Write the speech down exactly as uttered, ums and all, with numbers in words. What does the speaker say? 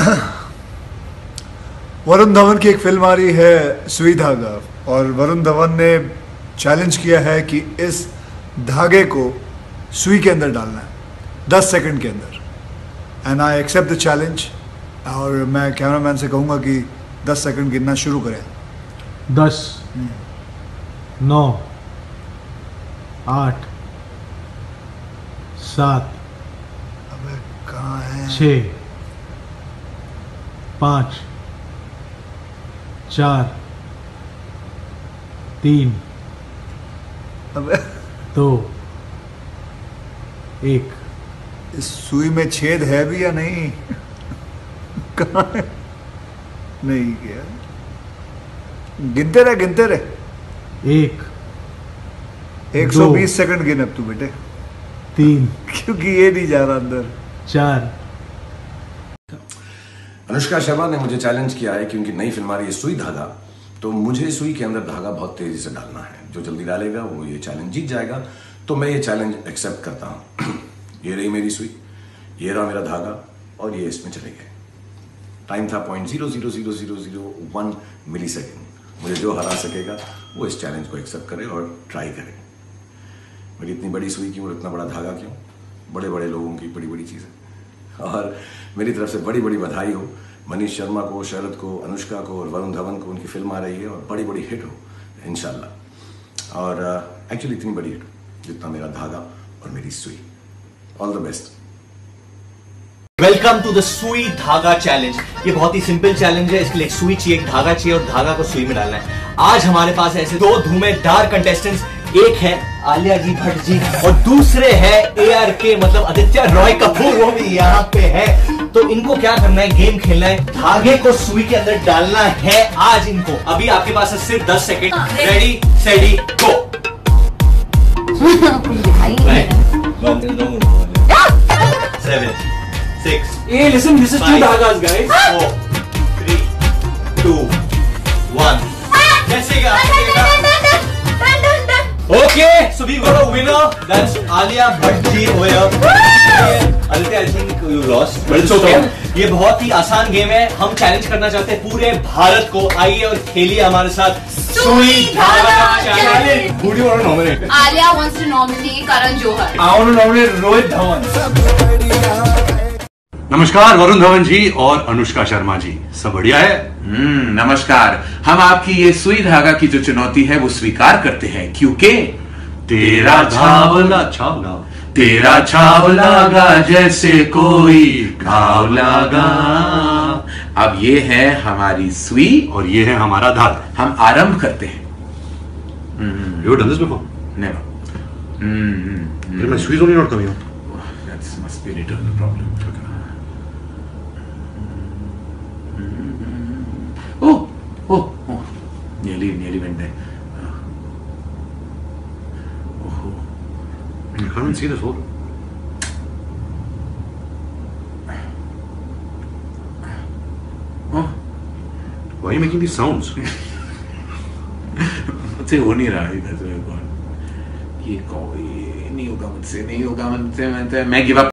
वरुण धवन की एक फिल्म आ रही है सुई धागा, और वरुण धवन ने चैलेंज किया है कि इस धागे को सुई के अंदर डालना है दस सेकंड के अंदर। And I accept the challenge, और मैं कैमरामैन से कहूँगा कि दस सेकंड गिनना शुरू करें। दस, नौ, आठ, सात, अबे कहाँ है? छः, पाँच, चार, तीन, अबे दो, एक। इस सुई में छेद है भी या नहीं? कहाँ है? नहीं क्या? गिनते रहे गिनते रहे। एक, एक सौ बीस सेकंड गिन अब तू बेटे, तीन, क्योंकि ये नहीं जा रहा अंदर। चार। अनुष्का शर्मा ने मुझे चैलेंज किया है कि उनकी नई फिल्म आ रही है सुई धागा, तो मुझे सुई के अंदर धागा बहुत तेजी से डालना है। जो जल्दी डालेगा वो ये चैलेंज जीत जाएगा। तो मैं ये चैलेंज एक्सेप्ट करता हूँ। ये रही मेरी सुई, ये रहा मेरा धागा, और ये इसमें चले गए। टाइम था point zero zero zero zero zero one millisecond. मुझे जो हरा सकेगा वो इस चैलेंज को एक्सेप्ट करे और ट्राई करे। मेरी इतनी बड़ी सुई क्यों और इतना बड़ा धागा क्यों? बड़े बड़े लोगों की बड़ी बड़ी चीज़ें। और मेरी तरफ से बड़ी बड़ी बधाई हो मनीष शर्मा को, शरद को, अनुष्का को और वरुण धवन को। उनकी फिल्म आ रही है और बड़ी बड़ी हिट हो इंशाल्लाह। और एक्चुअली uh, इतनी बड़ी हिट हो जितना मेरा धागा और मेरी सुई। All the best. Welcome to the sui धागा चैलेंज। ये बहुत ही सिंपल चैलेंज है। इसके लिए एक सुई चाहिए, एक धागा चाहिए और धागा को सुई में डालना है। आज हमारे पास ऐसे दो धुएंधार कंटेस्टेंट्स, एक है आलिया जी भट्ट जी और दूसरे है ए आर के मतलब आदित्य रॉय कपूर, वो भी यहाँ पे है। तो इनको क्या करना है, गेम खेलना है, धागे को सुई के अंदर डालना है आज इनको। अभी आपके पास है सिर्फ दस second. Ready steady go. Seven, six. Hey, listen, this is five, two dhagas, guys. Four, three, two, one. जैसे का Okay, so we got a winner. That's Alia Bhatt ji over here. Aditya, I think you lost, but it's okay. ये बहुत ही आसान game है। हम challenge करना चाहते हैं पूरे भारत को। आइए और खेलिए हमारे साथ सुई धागा challenge. Who do you want to nominate? Alia wants to nominate Karan Johar. I want to nominate Rohit Dhawan. नमस्कार वरुण धवन जी और अनुष्का शर्मा जी, सब बढ़िया है? हम्म नमस्कार। हम आपकी ये सुई धागा की जो चुनौती है वो स्वीकार करते हैं, क्योंकि तेरा छावला छावला तेरा छाव लगा जैसे कोई घाव लगा। अब ये है हमारी सुई और ये है हमारा धागा। हम आरंभ करते हैं। You done this before? Never. Then my sui's only not coming out. That must be an eternal problem. Oh, oh, oh! Nearly, nearly went there. Oh, I can't even see this hole. oh! Why are you making these sounds? मुझसे हो नहीं रहा इधर से। ये कौन? ये नहीं होगा मुझसे, नहीं होगा मुझसे। मैं मैं गिव अप